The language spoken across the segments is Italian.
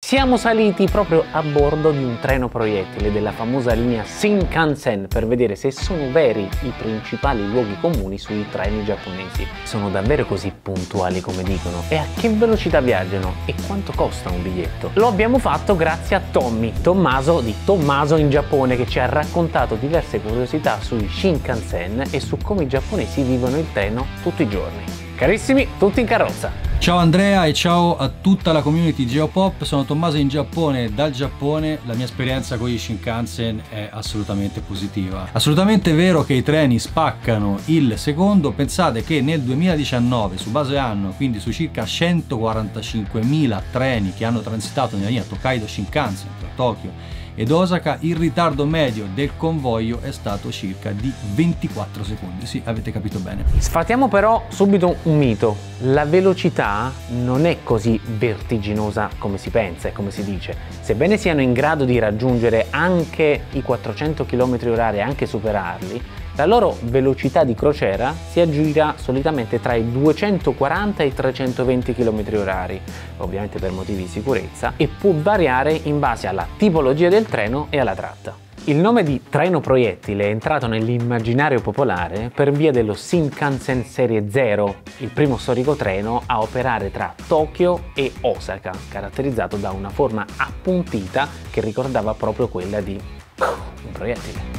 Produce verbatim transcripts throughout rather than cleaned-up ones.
Siamo saliti proprio a bordo di un treno proiettile della famosa linea Shinkansen per vedere se sono veri i principali luoghi comuni sui treni giapponesi. Sono davvero così puntuali come dicono? E a che velocità viaggiano? E quanto costa un biglietto? Lo abbiamo fatto grazie a Tommy, Tommaso di Tommaso in Giappone, che ci ha raccontato diverse curiosità sui Shinkansen e su come i giapponesi vivono il treno tutti i giorni. Carissimi, tutti in carrozza! Ciao Andrea e ciao a tutta la community Geopop, sono Tommaso in Giappone, dal Giappone. La mia esperienza con gli Shinkansen è assolutamente positiva. Assolutamente vero che i treni spaccano il secondo. Pensate che nel duemiladiciannove, su base anno, quindi su circa centoquarantacinquemila treni che hanno transitato nella linea Tokaido Shinkansen tra Tokyo ed Osaka, il ritardo medio del convoglio è stato circa di ventiquattro secondi. Sì, avete capito bene. Sfatiamo però subito un mito. La velocità non è così vertiginosa come si pensa e come si dice. Sebbene siano in grado di raggiungere anche i quattrocento chilometri orari e anche superarli, la loro velocità di crociera si aggira solitamente tra i duecentoquaranta e i trecentoventi chilometri orari, ovviamente per motivi di sicurezza, e può variare in base alla tipologia del treno e alla tratta. Il nome di treno proiettile è entrato nell'immaginario popolare per via dello Shinkansen Serie zero, il primo storico treno a operare tra Tokyo e Osaka, caratterizzato da una forma appuntita che ricordava proprio quella di un proiettile.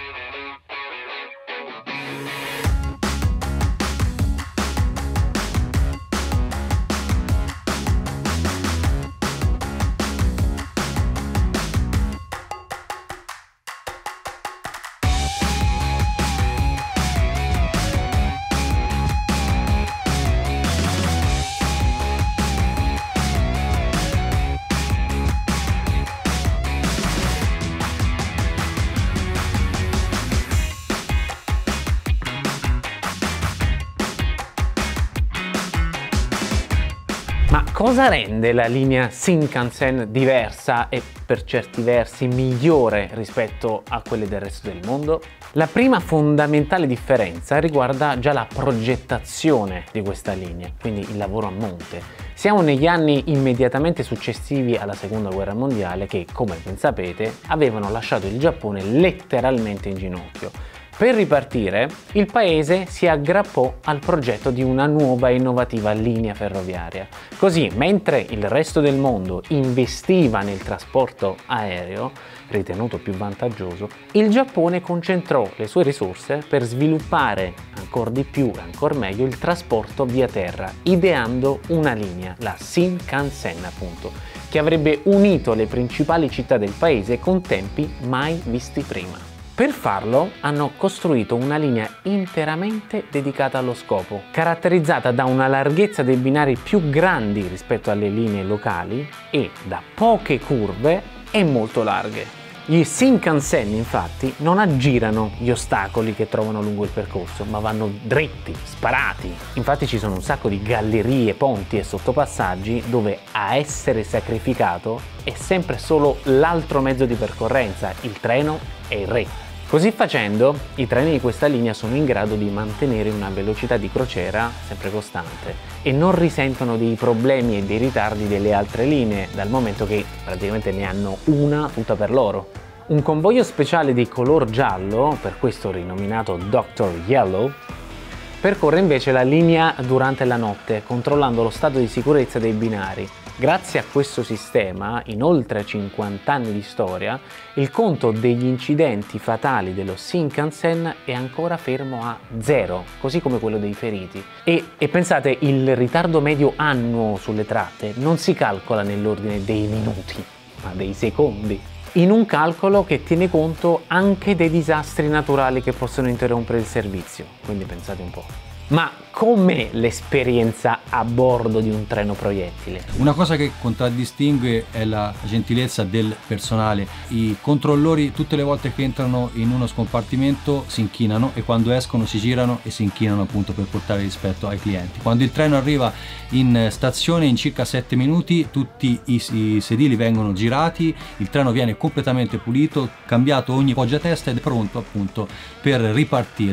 Ma cosa rende la linea Shinkansen diversa e per certi versi migliore rispetto a quelle del resto del mondo? La prima fondamentale differenza riguarda già la progettazione di questa linea, quindi il lavoro a monte. Siamo negli anni immediatamente successivi alla Seconda Guerra Mondiale che, come ben sapete, avevano lasciato il Giappone letteralmente in ginocchio. Per ripartire, il paese si aggrappò al progetto di una nuova e innovativa linea ferroviaria. Così, mentre il resto del mondo investiva nel trasporto aereo, ritenuto più vantaggioso, il Giappone concentrò le sue risorse per sviluppare ancora di più e ancora meglio il trasporto via terra, ideando una linea, la Shinkansen appunto, che avrebbe unito le principali città del paese con tempi mai visti prima. Per farlo hanno costruito una linea interamente dedicata allo scopo, caratterizzata da una larghezza dei binari più grandi rispetto alle linee locali e da poche curve e molto larghe. Gli Shinkansen infatti non aggirano gli ostacoli che trovano lungo il percorso, ma vanno dritti, sparati. Infatti ci sono un sacco di gallerie, ponti e sottopassaggi dove a essere sacrificato è sempre solo l'altro mezzo di percorrenza, il treno e il re. Così facendo, i treni di questa linea sono in grado di mantenere una velocità di crociera sempre costante e non risentono dei problemi e dei ritardi delle altre linee, dal momento che praticamente ne hanno una tutta per loro. Un convoglio speciale di color giallo, per questo rinominato Doctor Yellow, percorre invece la linea durante la notte, controllando lo stato di sicurezza dei binari. Grazie a questo sistema, in oltre cinquanta anni di storia, il conto degli incidenti fatali dello Shinkansen è ancora fermo a zero, così come quello dei feriti. E, e pensate, il ritardo medio annuo sulle tratte non si calcola nell'ordine dei minuti, ma dei secondi. In un calcolo che tiene conto anche dei disastri naturali che possono interrompere il servizio, quindi pensate un po'. Ma com'è l'esperienza a bordo di un treno proiettile? Una cosa che contraddistingue è la gentilezza del personale. I controllori tutte le volte che entrano in uno scompartimento si inchinano e quando escono si girano e si inchinano appunto per portare rispetto ai clienti. Quando il treno arriva in stazione in circa sette minuti tutti i, i sedili vengono girati, il treno viene completamente pulito, cambiato ogni poggiatesta ed è pronto appunto per ripartire.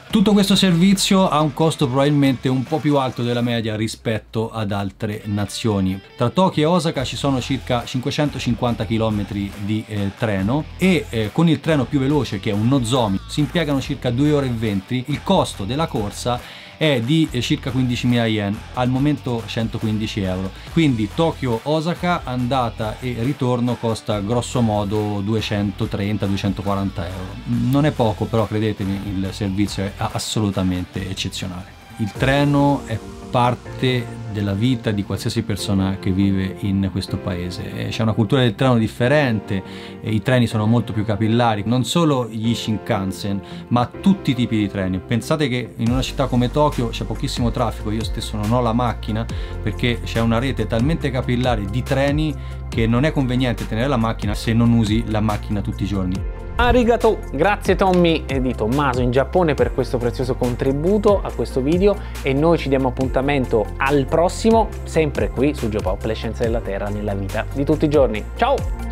Tutto questo servizio ha un costo probabilmente un po' più alto della media rispetto ad altre nazioni. Tra Tokyo e Osaka ci sono circa cinquecentocinquanta chilometri di eh, treno e eh, con il treno più veloce, che è un Nozomi, si impiegano circa due ore e venti. Il costo della corsa è di eh, circa quindicimila yen, al momento centoquindici euro. Quindi Tokyo-Osaka andata e ritorno costa grosso modo duecentotrenta duecentoquaranta euro. Non è poco, però credetemi, il servizio è assolutamente eccezionale. Il treno è parte della vita di qualsiasi persona che vive in questo paese. C'è una cultura del treno differente, i treni sono molto più capillari, non solo gli Shinkansen, ma tutti i tipi di treni. Pensate che in una città come Tokyo c'è pochissimo traffico, io stesso non ho la macchina perché c'è una rete talmente capillare di treni che non è conveniente tenere la macchina se non usi la macchina tutti i giorni. Arigato, grazie Tommy e di Tommaso in Giappone per questo prezioso contributo a questo video, e noi ci diamo appuntamento al prossimo, sempre qui su Geopop, le scienze della Terra nella vita di tutti i giorni. Ciao!